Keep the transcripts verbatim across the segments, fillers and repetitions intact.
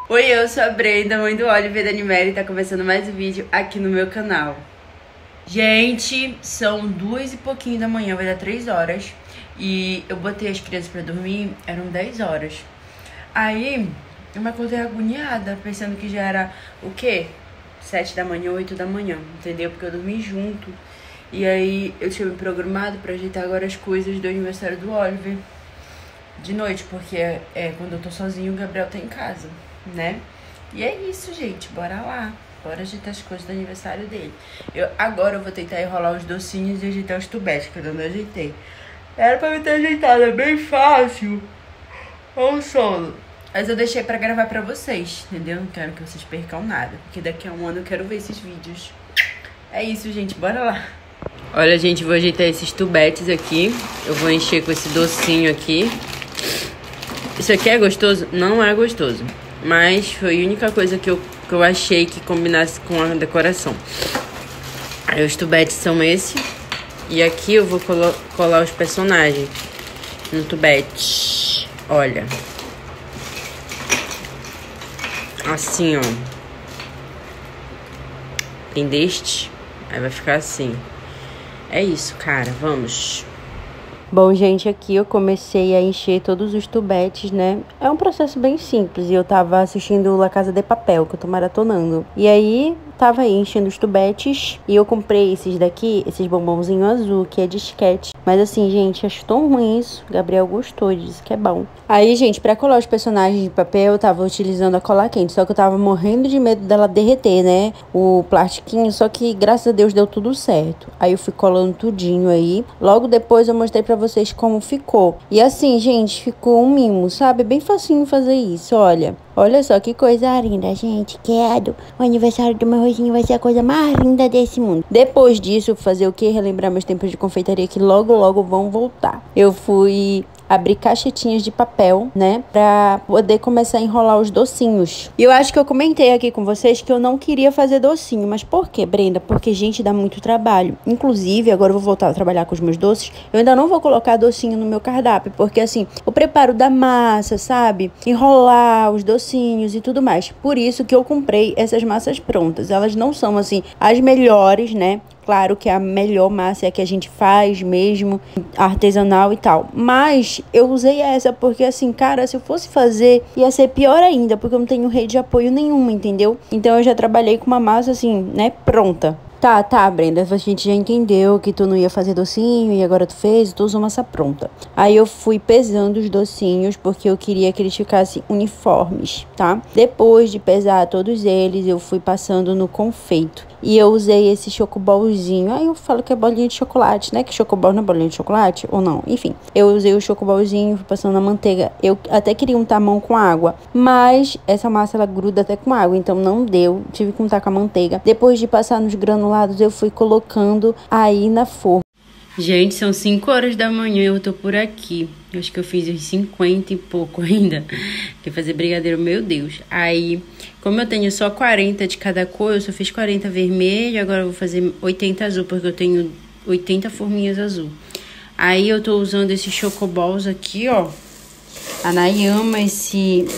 Oi, eu sou a Brenda, mãe do Oliver da Animera, e tá começando mais um vídeo aqui no meu canal. Gente, são duas e pouquinho da manhã, vai dar três horas. E eu botei as crianças pra dormir, eram dez horas. Aí, eu me acordei agoniada, pensando que já era o quê? sete da manhã, oito da manhã, entendeu? Porque eu dormi junto. E aí, eu tinha me programado pra ajeitar agora as coisas do aniversário do Oliver de noite, porque é, é quando eu tô sozinho, o Gabriel tá em casa, né? E é isso, gente, bora lá. Bora ajeitar as coisas do aniversário dele. Eu, agora eu vou tentar enrolar os docinhos e ajeitar os tubetes, que eu não ajeitei. Era pra me ter ajeitado, é bem fácil. Olha o sono. Mas eu deixei pra gravar pra vocês, entendeu? Não quero que vocês percam nada, porque daqui a um ano eu quero ver esses vídeos. É isso, gente, bora lá. Olha, gente, vou ajeitar esses tubetes aqui. Eu vou encher com esse docinho aqui. Isso aqui é gostoso? Não é gostoso, mas foi a única coisa que eu, que eu achei que combinasse com a decoração. Aí os tubetes são esse. E aqui eu vou colo colar os personagens no tubete. Olha. Assim, ó. Entendeste? Aí vai ficar assim. É isso, cara. Vamos. Bom, gente, aqui eu comecei a encher todos os tubetes, né? É um processo bem simples. E eu tava assistindo La Casa de Papel, que eu tô maratonando. E aí, tava aí enchendo os tubetes. E eu comprei esses daqui, esses bombonzinhos azul, que é de esquete. Mas assim, gente, acho tão ruim isso. Gabriel gostou, disse que é bom. Aí, gente, pra colar os personagens de papel, eu tava utilizando a cola quente. Só que eu tava morrendo de medo dela derreter, né? O plastiquinho. Só que, graças a Deus, deu tudo certo. Aí eu fui colando tudinho aí. Logo depois eu mostrei pra vocês como ficou. E assim, gente, ficou um mimo, sabe? Bem facinho fazer isso, olha. Olha só que coisa linda, gente. Quero. O aniversário do meu rosinho vai ser a coisa mais linda desse mundo. Depois disso, eu fui fazer o quê? Relembrar meus tempos de confeitaria que logo, logo vão voltar. Eu fui abrir caixetinhas de papel, né, pra poder começar a enrolar os docinhos. E eu acho que eu comentei aqui com vocês que eu não queria fazer docinho. Mas por quê, Brenda? Porque, gente, dá muito trabalho. Inclusive, agora eu vou voltar a trabalhar com os meus doces. Eu ainda não vou colocar docinho no meu cardápio, porque, assim, o preparo da massa, sabe? Enrolar os docinhos e tudo mais. Por isso que eu comprei essas massas prontas. Elas não são, assim, as melhores, né? Claro que a melhor massa é a que a gente faz mesmo, artesanal e tal. Mas eu usei essa porque, assim, cara, se eu fosse fazer, ia ser pior ainda, porque eu não tenho rede de apoio nenhuma, entendeu? Então eu já trabalhei com uma massa, assim, né, pronta. Tá, tá, Brenda, a gente já entendeu que tu não ia fazer docinho e agora tu fez, tu usou massa pronta. Aí eu fui pesando os docinhos porque eu queria que eles ficassem uniformes, tá? Depois de pesar todos eles, eu fui passando no confeito. E eu usei esse chocobolzinho. Aí eu falo que é bolinha de chocolate, né? Que chocobol não é bolinha de chocolate ou não. Enfim, eu usei o chocobolzinho, fui passando na manteiga. Eu até queria untar a mão com água, mas essa massa ela gruda até com água, então não deu. Tive que untar com a manteiga. Depois de passar nos granulados, eu fui colocando aí na forma. Gente, são cinco horas da manhã, eu tô por aqui. Eu acho que eu fiz uns cinquenta e pouco ainda. Porque fazer brigadeiro, meu Deus. Aí, como eu tenho só quarenta de cada cor, eu só fiz quarenta vermelho, agora eu vou fazer oitenta azul, porque eu tenho oitenta forminhas azul. Aí eu tô usando esses chocoballs aqui, ó. A Nay ama esse,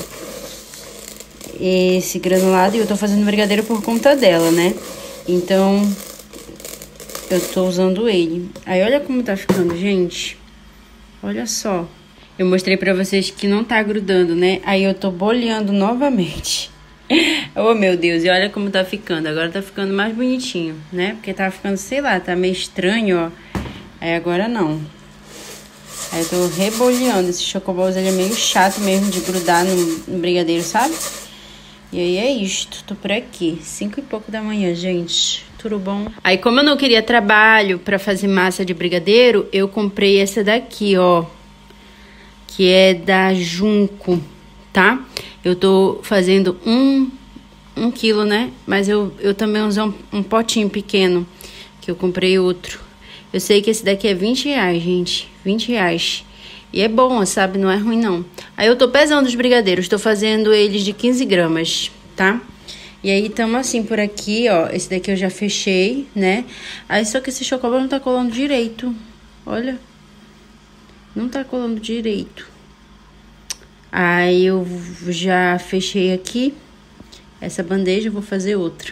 esse granulado e eu tô fazendo brigadeiro por conta dela, né? Então, eu tô usando ele. Aí, olha como tá ficando, gente. Olha só. Eu mostrei pra vocês que não tá grudando, né? Aí, eu tô boleando novamente. Oh, meu Deus. E olha como tá ficando. Agora tá ficando mais bonitinho, né? Porque tá ficando, sei lá, tá meio estranho, ó. Aí, agora não. Aí, eu tô reboleando. Esse chocoballs, ele é meio chato mesmo de grudar no, no brigadeiro, sabe? E aí, é isto. Tô por aqui. Cinco e pouco da manhã, gente. Tudo bom? Aí, como eu não queria trabalho pra fazer massa de brigadeiro, eu comprei essa daqui, ó. Que é da Junco, tá? Eu tô fazendo um, um quilo, né? Mas eu, eu também usei um, um potinho pequeno, que eu comprei outro. Eu sei que esse daqui é vinte reais, gente. vinte reais. E é bom, sabe? Não é ruim, não. Aí, eu tô pesando os brigadeiros. Tô fazendo eles de quinze gramas, tá? E aí, tamo assim por aqui, ó. Esse daqui eu já fechei, né? Aí, só que esse chocolate não tá colando direito. Olha. Não tá colando direito. Aí eu já fechei aqui essa bandeja, vou fazer outra.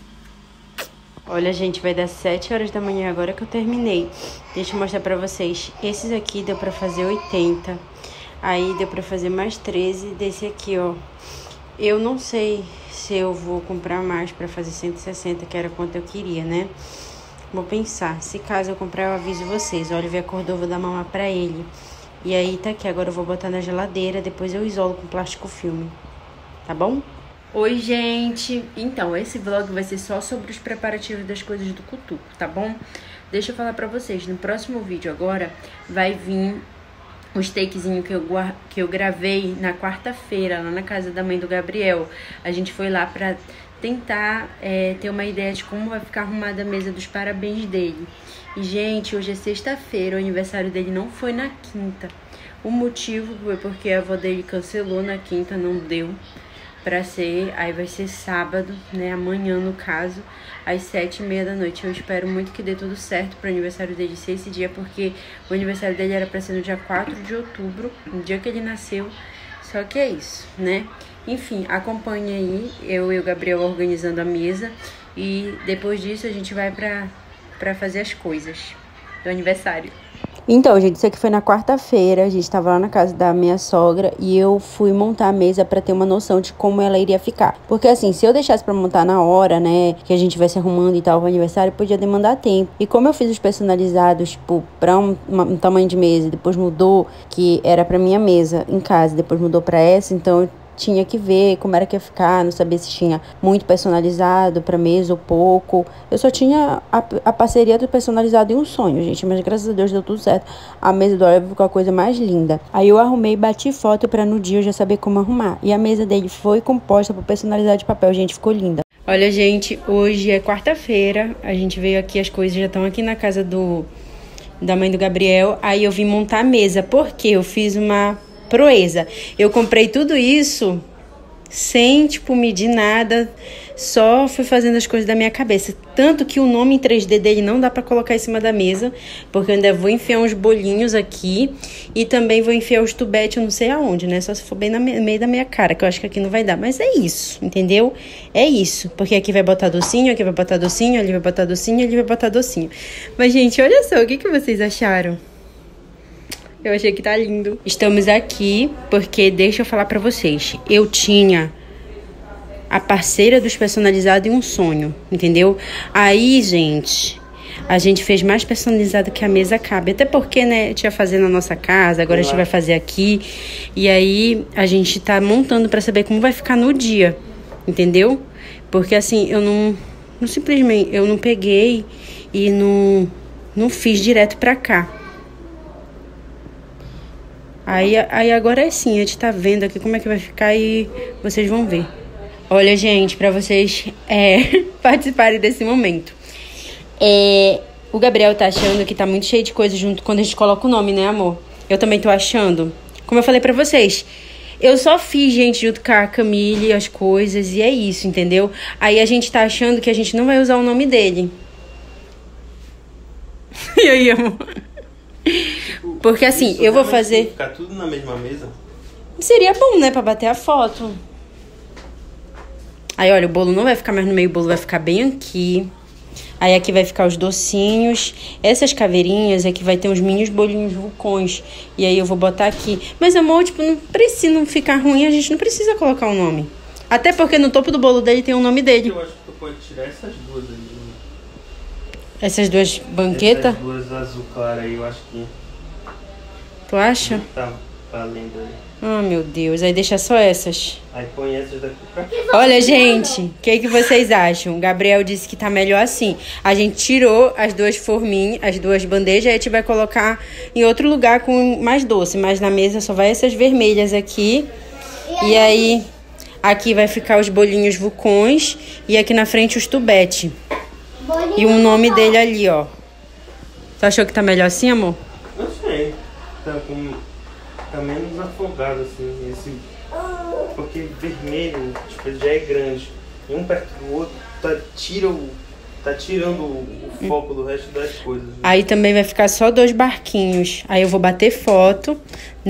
Olha, gente, vai dar sete horas da manhã agora que eu terminei. Deixa eu mostrar pra vocês. Esses aqui deu pra fazer oitenta. Aí deu pra fazer mais treze. Desse aqui, ó. Eu não sei se eu vou comprar mais pra fazer cento e sessenta, que era quanto eu queria, né? Vou pensar. Se caso eu comprar, eu aviso vocês. O Oliver acordou, vou dar mamar pra ele. E aí tá aqui. Agora eu vou botar na geladeira. Depois eu isolo com plástico filme. Tá bom? Oi, gente! Então, esse vlog vai ser só sobre os preparativos das coisas do cutuco, tá bom? Deixa eu falar pra vocês, no próximo vídeo agora vai vir o steakzinho que eu, que eu gravei na quarta-feira, lá na casa da mãe do Gabriel. A gente foi lá pra tentar é, ter uma ideia de como vai ficar arrumada a mesa dos parabéns dele. E, gente, hoje é sexta-feira, o aniversário dele não foi na quinta. O motivo foi porque a avó dele cancelou na quinta, não deu pra ser, aí vai ser sábado, né, amanhã no caso, às sete e meia da noite. Eu espero muito que dê tudo certo pro aniversário dele ser esse dia, porque o aniversário dele era pra ser no dia quatro de outubro, no dia que ele nasceu, só que é isso, né. Enfim, acompanhe aí, eu e o Gabriel organizando a mesa, e depois disso a gente vai pra, pra fazer as coisas do aniversário. Então, gente, isso aqui foi na quarta-feira, a gente tava lá na casa da minha sogra e eu fui montar a mesa pra ter uma noção de como ela iria ficar. Porque assim, se eu deixasse pra montar na hora, né, que a gente vai se arrumando e tal pro aniversário, podia demandar tempo. E como eu fiz os personalizados, tipo, pra um, uma, um tamanho de mesa, depois mudou, que era pra minha mesa em casa, depois mudou pra essa, então eu tinha que ver como era que ia ficar, não sabia se tinha muito personalizado pra mesa ou pouco. Eu só tinha a, a parceria do personalizado e um sonho, gente, mas graças a Deus deu tudo certo. A mesa do Oliver ficou a coisa mais linda. Aí eu arrumei e bati foto pra no dia eu já saber como arrumar. E a mesa dele foi composta por personalizado de papel, gente, ficou linda. Olha, gente, hoje é quarta-feira, a gente veio aqui, as coisas já estão aqui na casa do da mãe do Gabriel. Aí eu vim montar a mesa, porque eu fiz uma proeza. Eu comprei tudo isso sem, tipo, medir nada, só fui fazendo as coisas da minha cabeça. Tanto que o nome em três D dele não dá pra colocar em cima da mesa, porque eu ainda vou enfiar uns bolinhos aqui e também vou enfiar os tubetes, eu não sei aonde, né? Só se for bem no meio da minha cara, que eu acho que aqui não vai dar. Mas é isso, entendeu? É isso, porque aqui vai botar docinho, aqui vai botar docinho, ali vai botar docinho, ali vai botar docinho. Mas, gente, olha só, o que, que vocês acharam? Eu achei que tá lindo. Estamos aqui porque, deixa eu falar pra vocês, eu tinha a parceira dos personalizados e um sonho, entendeu? Aí, gente, a gente fez mais personalizado que a mesa cabe. Até porque, né, a gente ia fazer na nossa casa, agora a gente vai fazer aqui. E aí, a gente tá montando pra saber como vai ficar no dia, entendeu? Porque, assim, eu não, não simplesmente, eu não peguei e não, não fiz direto pra cá. Aí, aí agora é sim, a gente tá vendo aqui como é que vai ficar e vocês vão ver. Olha, gente, pra vocês é, participarem desse momento. É, o Gabriel tá achando que tá muito cheio de coisa junto quando a gente coloca o nome, né, amor? Eu também tô achando. Como eu falei pra vocês, eu só fiz, gente, junto com a Camille as coisas e é isso, entendeu? Aí a gente tá achando que a gente não vai usar o nome dele. E aí, amor? Porque assim, eu vou fazer... Ficar tudo na mesma mesa? Seria bom, né? Pra bater a foto. Aí, olha, o bolo não vai ficar mais no meio, o bolo vai ficar bem aqui. Aí aqui vai ficar os docinhos. Essas caveirinhas aqui vai ter uns mini bolinhos vulcões. E aí eu vou botar aqui. Mas, amor, tipo, não precisa não ficar ruim, a gente não precisa colocar o nome. Até porque no topo do bolo dele tem o nome dele. Eu acho que tu pode tirar essas duas ali. Essas duas banquetas? Essas duas azul clara aí, eu acho que... Tu acha? Não tá valendo aí. Ah, meu Deus. Aí deixa só essas. Aí põe essas daqui pra cá. Olha, gente, o que, que vocês acham? O Gabriel disse que tá melhor assim. A gente tirou as duas forminhas, as duas bandejas, aí a gente vai colocar em outro lugar com mais doce. Mas na mesa só vai essas vermelhas aqui. E aí, aqui vai ficar os bolinhos vulcões. E aqui na frente os tubete. E o nome dele ali, ó. Tu achou que tá melhor assim, amor? Não sei. Tá, com, tá menos afogado, assim, esse... Porque vermelho, tipo, já é grande. E um perto do outro, tá, tira o, tá tirando o, o foco do resto das coisas. Né? Aí também vai ficar só dois barquinhos. Aí eu vou bater foto, né?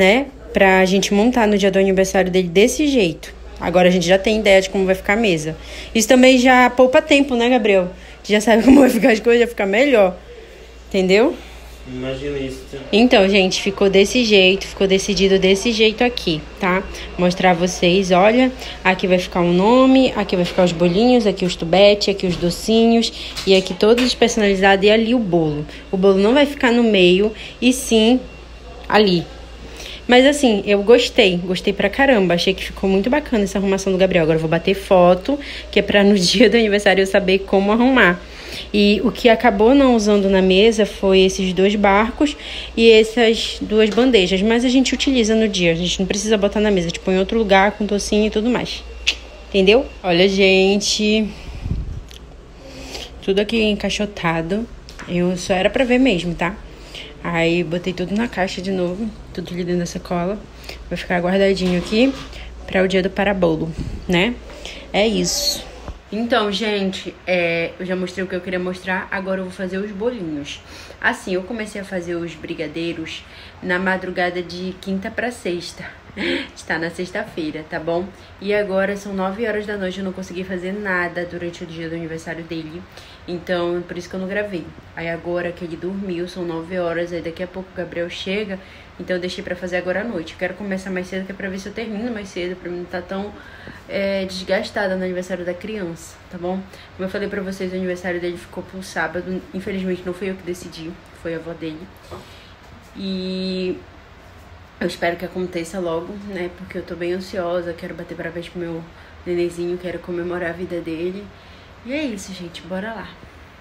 pra gente montar no dia do aniversário dele desse jeito. Agora a gente já tem ideia de como vai ficar a mesa. Isso também já poupa tempo, né, Gabriel? A gente já sabe como vai ficar as coisas, já fica melhor. Entendeu? Imagina isso. Então, gente, ficou desse jeito, ficou decidido desse jeito aqui, tá? Mostrar a vocês, olha, aqui vai ficar um nome, aqui vai ficar os bolinhos, aqui os tubetes, aqui os docinhos e aqui todos personalizados e ali o bolo. O bolo não vai ficar no meio e sim ali. Mas assim, eu gostei, gostei pra caramba, achei que ficou muito bacana essa arrumação do Gabriel. Agora eu vou bater foto, que é pra no dia do aniversário eu saber como arrumar. E o que acabou não usando na mesa foi esses dois barcos e essas duas bandejas. Mas a gente utiliza no dia, a gente não precisa botar na mesa. Tipo, em outro lugar, com docinho e tudo mais. Entendeu? Olha, gente. Tudo aqui encaixotado. Eu só era pra ver mesmo, tá? Aí botei tudo na caixa de novo. Tudo ali dentro da sacola. Vai ficar guardadinho aqui para o dia do parabolo, né? É isso. Então, gente, é, eu já mostrei o que eu queria mostrar, agora eu vou fazer os bolinhos. Assim, eu comecei a fazer os brigadeiros na madrugada de quinta pra sexta. Está na sexta-feira, tá bom? E agora são nove horas da noite, eu não consegui fazer nada durante o dia do aniversário dele. Então, por isso que eu não gravei. Aí agora que ele dormiu, são nove horas, aí daqui a pouco o Gabriel chega. Então eu deixei pra fazer agora à noite. Eu quero começar mais cedo, que é pra ver se eu termino mais cedo, pra mim não estar tão é, desgastada no aniversário da criança, tá bom? Como eu falei pra vocês, o aniversário dele ficou pro sábado. Infelizmente não fui eu que decidi, foi a avó dele. E eu espero que aconteça logo, né? Porque eu tô bem ansiosa, quero bater parabéns pro meu nenenzinho, quero comemorar a vida dele. E é isso, gente, bora lá.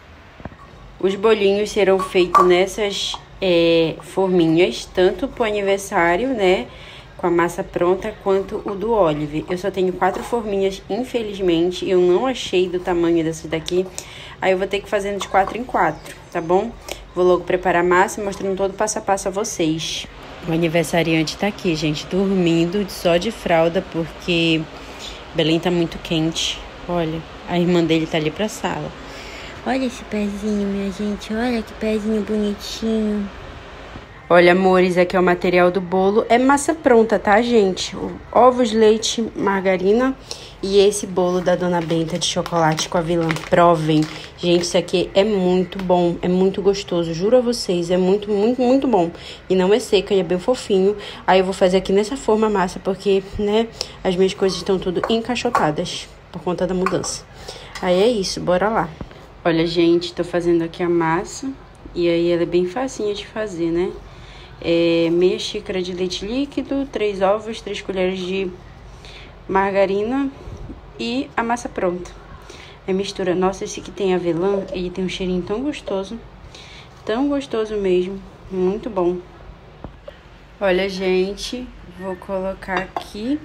Os bolinhos serão feitos nessas é, forminhas, tanto pro aniversário, né, com a massa pronta, quanto o do Oliver. Eu só tenho quatro forminhas, infelizmente, eu não achei do tamanho dessas daqui. Aí eu vou ter que fazer de quatro em quatro, tá bom? Vou logo preparar a massa, mostrando todo passo a passo a vocês. O aniversariante tá aqui, gente, dormindo só de fralda, porque Belém tá muito quente. Olha, a irmã dele tá ali pra sala. Olha esse pezinho, minha gente. Olha que pezinho bonitinho. Olha, amores, aqui é o material do bolo. É massa pronta, tá, gente? Ovos, leite, margarina e esse bolo da Dona Benta de chocolate com avelã. Provem. Gente, isso aqui é muito bom. É muito gostoso. Juro a vocês. É muito, muito, muito bom. E não é seca, e é bem fofinho. Aí eu vou fazer aqui nessa forma a massa, porque, né, as minhas coisas estão tudo encaixotadas por conta da mudança. Aí é isso, bora lá. Olha, gente, tô fazendo aqui a massa. E aí ela é bem facinha de fazer, né? É meia xícara de leite líquido, três ovos, três colheres de margarina e a massa pronta. É mistura. Nossa, esse aqui tem avelã, ele tem um cheirinho tão gostoso. Tão gostoso mesmo. Muito bom. Olha, gente, vou colocar aqui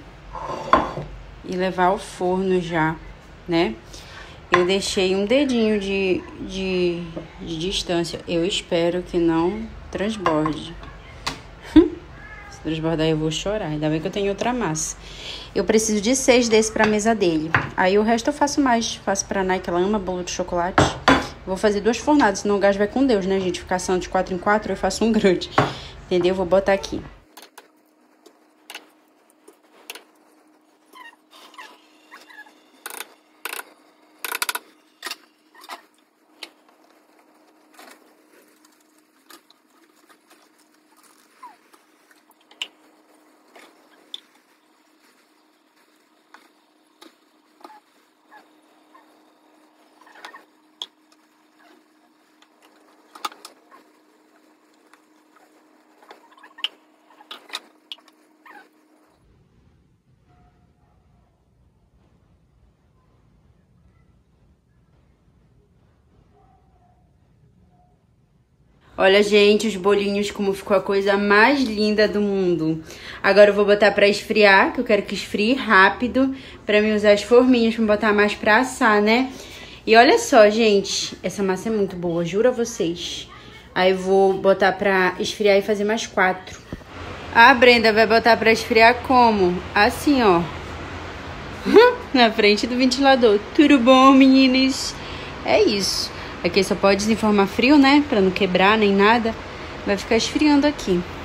e levar ao forno já, né? Eu deixei um dedinho de, de, de distância. Eu espero que não transborde. Se transbordar eu vou chorar. Ainda bem que eu tenho outra massa. Eu preciso de seis desses pra mesa dele. Aí o resto eu faço mais. Faço pra Nai, que ela ama bolo de chocolate. Vou fazer duas fornadas, senão o gás vai com Deus, né, gente? Ficar assando de quatro em quatro, eu faço um grande. Entendeu? Vou botar aqui. Olha, gente, os bolinhos, como ficou a coisa mais linda do mundo. Agora eu vou botar pra esfriar, que eu quero que esfrie rápido, pra mim usar as forminhas, pra botar mais pra assar, né? E olha só, gente, essa massa é muito boa, juro a vocês. Aí eu vou botar pra esfriar e fazer mais quatro. A Brenda vai botar pra esfriar como? Assim, ó. Na frente do ventilador. Tudo bom, meninas? É isso. Aqui só pode desenformar frio, né? Pra não quebrar nem nada. Vai ficar esfriando aqui.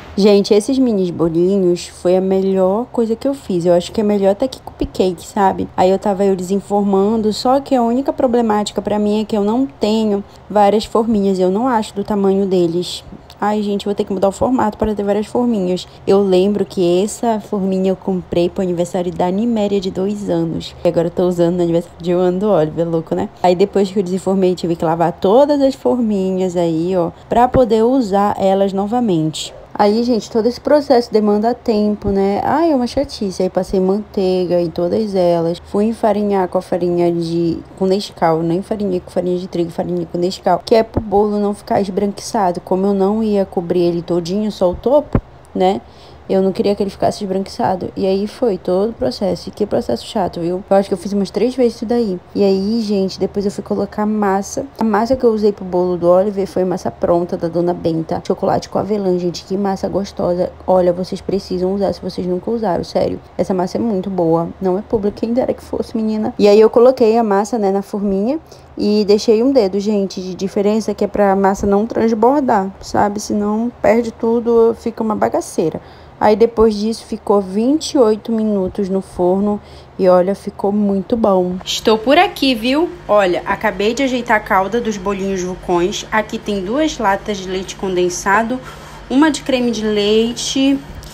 Gente, esses mini bolinhos foi a melhor coisa que eu fiz. Eu acho que é melhor até que cupcake, sabe? Aí eu tava eu desenformando, só que a única problemática pra mim é que eu não tenho várias forminhas. Eu não acho do tamanho deles. Ai, gente, vou ter que mudar o formato para ter várias forminhas. Eu lembro que essa forminha eu comprei pro aniversário da Niméria de dois anos. E agora eu tô usando no aniversário de um ano do Oliver, louco, né? Aí depois que eu desenformei, tive que lavar todas as forminhas aí, ó, pra poder usar elas novamente. Aí, gente, todo esse processo demanda tempo, né? Ai, é uma chatice. Aí passei manteiga em todas elas. Fui enfarinhar com a farinha de... com Nescau. Nem farinha com farinha de trigo, farinha com Nescau. Que é pro bolo não ficar esbranquiçado. Como eu não ia cobrir ele todinho, só o topo, né? Eu não queria que ele ficasse esbranquiçado. E aí foi todo o processo. E que processo chato, viu? Eu acho que eu fiz umas três vezes isso daí. E aí, gente, depois eu fui colocar massa. A massa que eu usei pro bolo do Oliver foi massa pronta da Dona Benta. Chocolate com avelã, gente. Que massa gostosa. Olha, vocês precisam usar se vocês nunca usaram, sério. Essa massa é muito boa. Não é pública, quem dera que fosse, menina. E aí eu coloquei a massa, né, na forminha. E deixei um dedo, gente, de diferença, que é pra massa não transbordar, sabe? Senão perde tudo, fica uma bagaceira. Aí depois disso ficou vinte e oito minutos no forno e olha, ficou muito bom. Estou por aqui, viu? Olha, acabei de ajeitar a calda dos bolinhos vulcões. Aqui tem duas latas de leite condensado, uma de creme de leite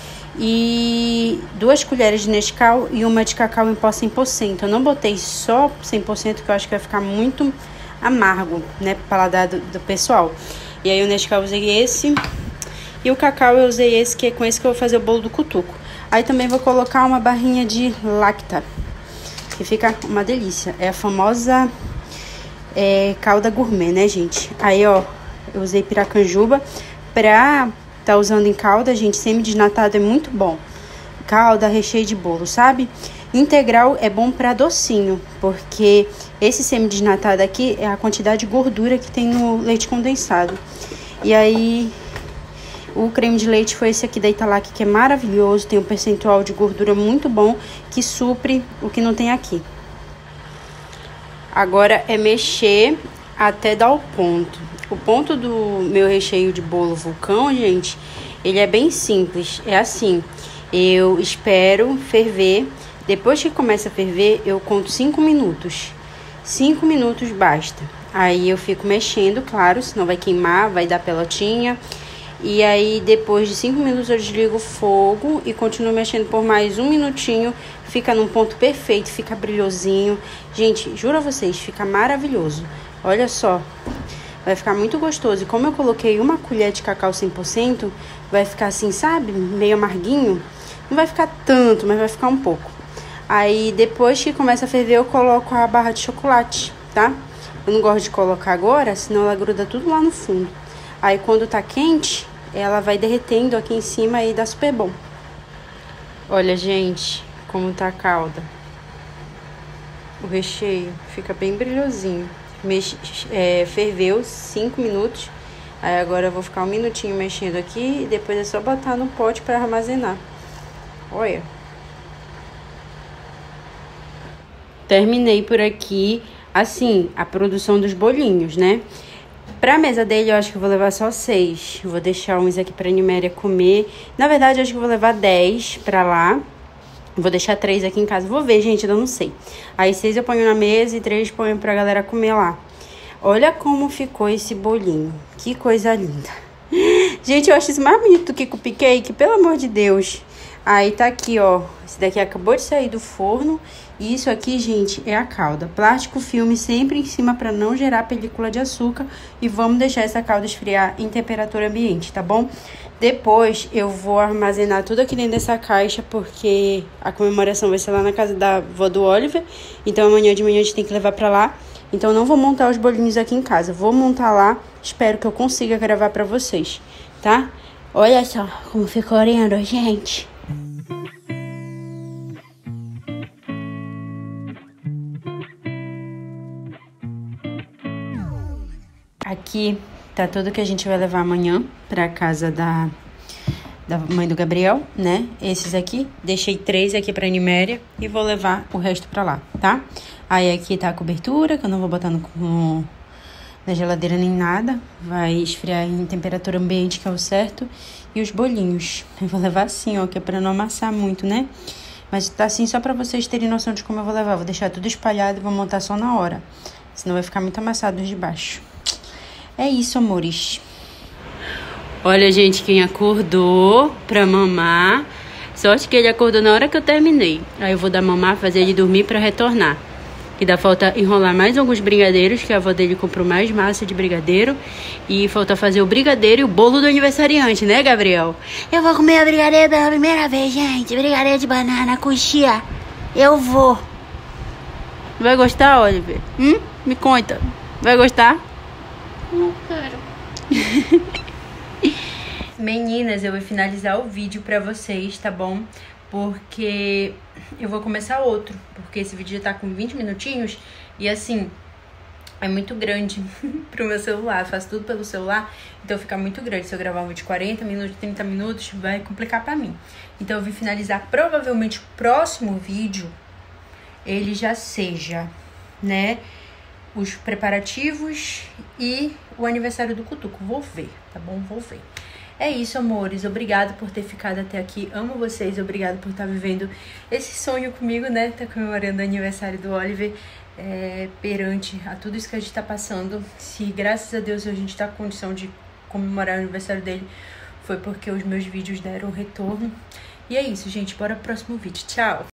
e duas colheres de Nescau e uma de cacau em pó cem por cento. Eu não botei só cem por cento, que eu acho que vai ficar muito amargo, né, pro paladar do, do pessoal. E aí o Nescau eu usei esse. E o cacau eu usei esse, que é com esse que eu vou fazer o bolo do cutuco. Aí também vou colocar uma barrinha de Lacta, que fica uma delícia. É a famosa é, calda gourmet, né, gente? Aí, ó, eu usei piracanjuba. Pra tá usando em calda, gente, semi-desnatado é muito bom. Calda, recheio de bolo, sabe? Integral é bom pra docinho, porque esse semi-desnatado aqui é a quantidade de gordura que tem no leite condensado. E aí... o creme de leite foi esse aqui da Italac, que é maravilhoso, tem um percentual de gordura muito bom, que supre o que não tem aqui. Agora é mexer até dar o ponto. O ponto do meu recheio de bolo vulcão, gente, ele é bem simples. É assim, eu espero ferver, depois que começa a ferver, eu conto cinco minutos. cinco minutos basta. Aí eu fico mexendo, claro, senão vai queimar, vai dar pelotinha. E aí, depois de cinco minutos, eu desligo o fogo e continuo mexendo por mais um minutinho. Fica num ponto perfeito, fica brilhosinho. Gente, juro a vocês, fica maravilhoso. Olha só, vai ficar muito gostoso. E como eu coloquei uma colher de cacau cem por cento, vai ficar assim, sabe? Meio amarguinho. Não vai ficar tanto, mas vai ficar um pouco. Aí, depois que começa a ferver, eu coloco a barra de chocolate, tá? Eu não gosto de colocar agora, senão ela gruda tudo lá no fundo. Aí, quando tá quente, ela vai derretendo aqui em cima e dá super bom. Olha, gente, como tá a calda. O recheio fica bem brilhosinho. Mexe, é, ferveu cinco minutos. Aí, agora eu vou ficar um minutinho mexendo aqui e depois é só botar no pote para armazenar. Olha. Terminei por aqui, assim, a produção dos bolinhos, né? Pra mesa dele, eu acho que eu vou levar só seis. Vou deixar uns aqui pra Niméria comer. Na verdade, eu acho que eu vou levar dez pra lá. Vou deixar três aqui em casa. Vou ver, gente, ainda não sei. Aí, seis eu ponho na mesa e três ponho pra galera comer lá. Olha como ficou esse bolinho. Que coisa linda. Gente, eu acho isso mais bonito do que cupcake, pelo amor de Deus. Aí, tá aqui, ó. Esse daqui acabou de sair do forno. E isso aqui, gente, é a calda. Plástico filme sempre em cima para não gerar película de açúcar. E vamos deixar essa calda esfriar em temperatura ambiente, tá bom? Depois eu vou armazenar tudo aqui dentro dessa caixa, porque a comemoração vai ser lá na casa da avó do Oliver. Então amanhã de manhã a gente tem que levar pra lá. Então não vou montar os bolinhos aqui em casa. Vou montar lá. Espero que eu consiga gravar pra vocês, tá? Olha só como ficou lindo, gente. Aqui tá tudo que a gente vai levar amanhã pra casa da, da mãe do Gabriel, né? Esses aqui, deixei três aqui pra Niméria e vou levar o resto pra lá, tá? Aí aqui tá a cobertura, que eu não vou botar no, no, na geladeira nem nada. Vai esfriar em temperatura ambiente, que é o certo. E os bolinhos. Eu vou levar assim, ó, que é pra não amassar muito, né? Mas tá assim só pra vocês terem noção de como eu vou levar. Vou deixar tudo espalhado e vou montar só na hora. Senão vai ficar muito amassado os de baixo. É isso, amores. Olha, gente, quem acordou pra mamar. Sorte que ele acordou na hora que eu terminei. Aí eu vou dar mamar, fazer ele dormir pra retornar. E dá falta enrolar mais alguns brigadeiros, que a avó dele comprou mais massa de brigadeiro. E falta fazer o brigadeiro e o bolo do aniversariante, né, Gabriel? Eu vou comer a brigadeiro pela primeira vez, gente. Brigadeiro de banana com chia. Eu vou. Vai gostar, Oliver? Hum? Me conta. Vai gostar? Não quero. Meninas, eu vou finalizar o vídeo pra vocês, tá bom? Porque eu vou começar outro. Porque esse vídeo já tá com vinte minutinhos. E assim, é muito grande pro meu celular. Eu faço tudo pelo celular, então fica muito grande. Se eu gravar um vídeo de quarenta minutos, trinta minutos, vai complicar pra mim. Então eu vim finalizar provavelmente o próximo vídeo. Ele já seja, né, os preparativos e o aniversário do Cutuco. Vou ver, tá bom? Vou ver. É isso, amores. Obrigado por ter ficado até aqui. Amo vocês. Obrigado por estar vivendo esse sonho comigo, né? Tá comemorando o aniversário do Oliver. É, perante a tudo isso que a gente tá passando. Se, graças a Deus, a gente tá com condição de comemorar o aniversário dele, foi porque os meus vídeos deram retorno. E é isso, gente. Bora pro próximo vídeo. Tchau!